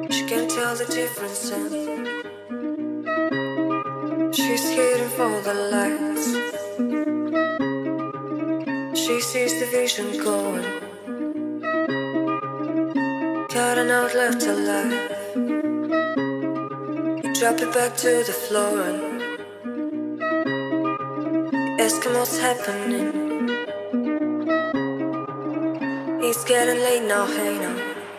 She can tell the difference and she's hidden for the lights. She sees the vision going, cutting out left alive. You drop it back to the floor and ask him what's happening. It's getting late now, hey now.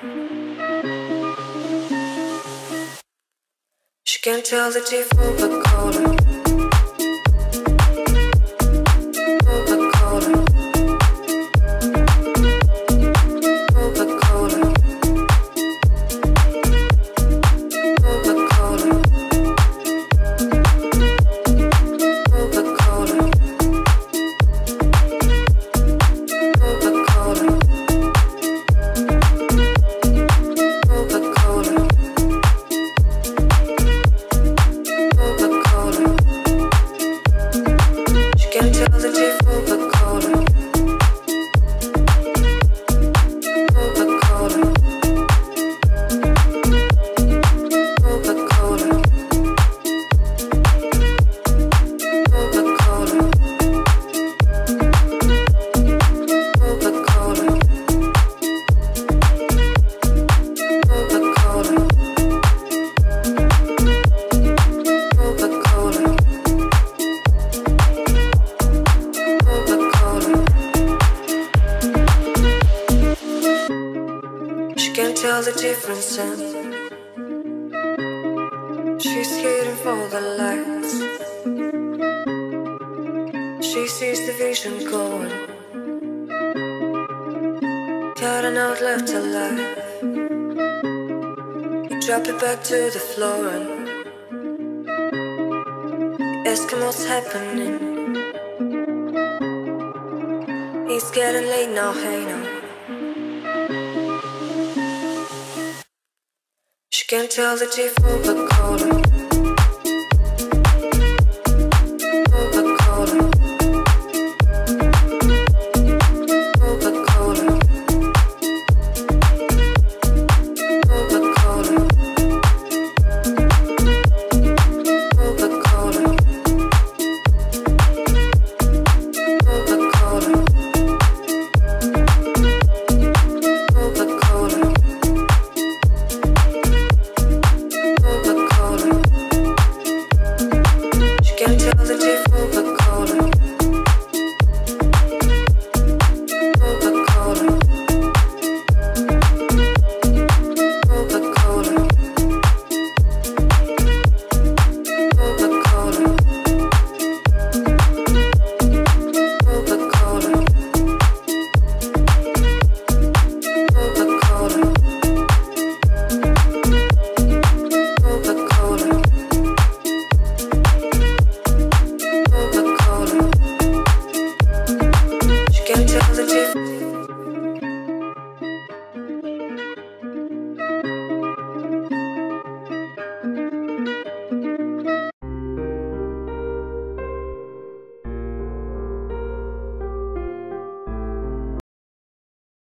She can tell the difference but color. Tell the difference and she's hidden for the lights. She sees the vision going, cutting out left alive. You drop it back to the floor and ask him what's happening. It's getting late now, hey now. She can tell the difference but color.